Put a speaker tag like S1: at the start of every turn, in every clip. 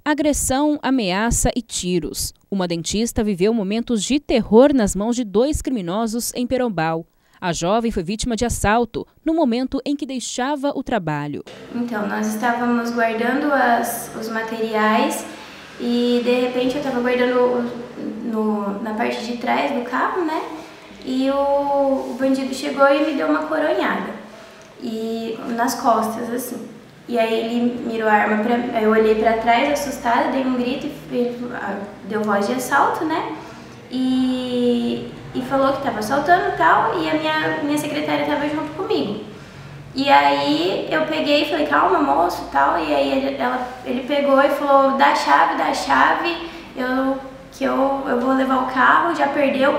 S1: Agressão, ameaça e tiros. Uma dentista viveu momentos de terror nas mãos de 2 criminosos em Perombal. A jovem foi vítima de assalto no momento em que deixava o trabalho.
S2: Então, nós estávamos guardando os materiais e, de repente, eu estava guardando na parte de trás do carro, né? E o bandido chegou e me deu uma coronhada e nas costas, assim. E aí ele mirou a arma pra mim, eu olhei pra trás assustada, dei um grito e ele deu voz de assalto, né? E falou que estava assaltando e tal, e a minha secretária estava junto comigo. E aí eu peguei e falei, calma moço e tal, e aí ele pegou e falou, dá a chave, eu vou levar o carro, já perdeu,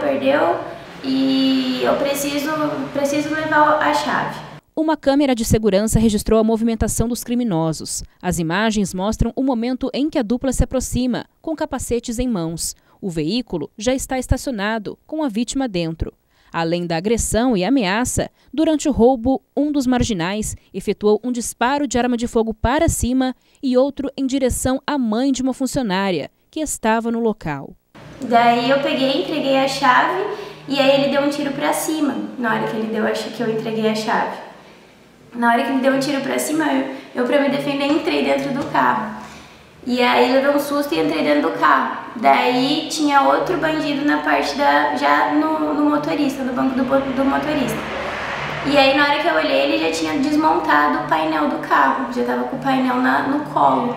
S2: e eu preciso levar a chave.
S1: Uma câmera de segurança registrou a movimentação dos criminosos. As imagens mostram o momento em que a dupla se aproxima, com capacetes em mãos. O veículo já está estacionado, com a vítima dentro. Além da agressão e ameaça, durante o roubo, um dos marginais efetuou um disparo de arma de fogo para cima e outro em direção à mãe de uma funcionária, que estava no local.
S2: Daí eu peguei, entreguei a chave e aí ele deu um tiro para cima, na hora que eu entreguei a chave. Na hora que ele deu um tiro pra cima, eu pra me defender entrei dentro do carro. E aí levei um susto e entrei dentro do carro. Daí tinha outro bandido na parte já no motorista, no banco do motorista. E aí na hora que eu olhei, ele já tinha desmontado o painel do carro, já tava com o painel no colo.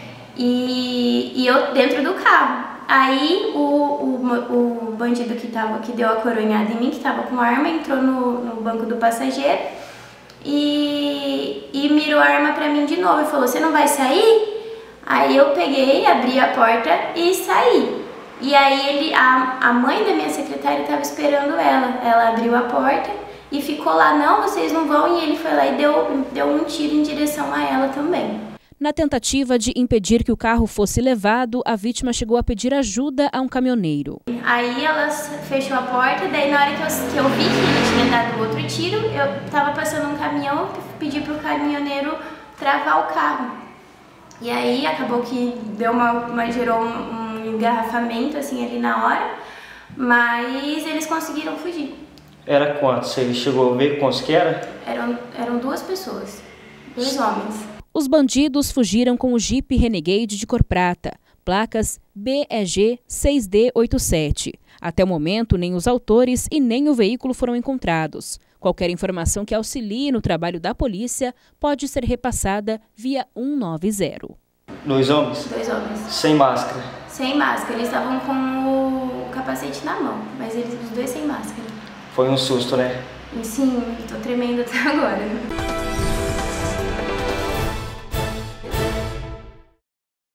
S2: E eu dentro do carro. Aí o bandido que deu a coronhada em mim, que tava com arma, entrou no banco do passageiro. E mirou a arma pra mim de novo e falou, você não vai sair? Aí eu peguei, abri a porta e saí. E aí a mãe da minha secretária estava esperando ela abriu a porta e ficou lá, não, vocês não vão, e ele foi lá e deu um tiro em direção a ela também.
S1: Na tentativa de impedir que o carro fosse levado, a vítima chegou a pedir ajuda a um caminhoneiro.
S2: Aí ela fechou a porta, daí na hora que eu vi que ele tinha dado outro tiro, eu estava passando um caminhão, pedi para o caminhoneiro travar o carro. E aí acabou que gerou um engarrafamento assim ali na hora, mas eles conseguiram fugir.
S3: Era quantos? Você chegou a ver quantos que era?
S2: Eram 2 pessoas, 2 homens.
S1: Os bandidos fugiram com o Jeep Renegade de cor prata, placas BEG 6D87. Até o momento, nem os autores e nem o veículo foram encontrados. Qualquer informação que auxilie no trabalho da polícia pode ser repassada via 190.
S3: 2 homens?
S2: 2 homens.
S3: Sem máscara?
S2: Sem máscara, eles estavam com o capacete na mão, mas os 2 sem máscara.
S3: Foi um susto, né?
S2: Sim, estou tremendo até agora.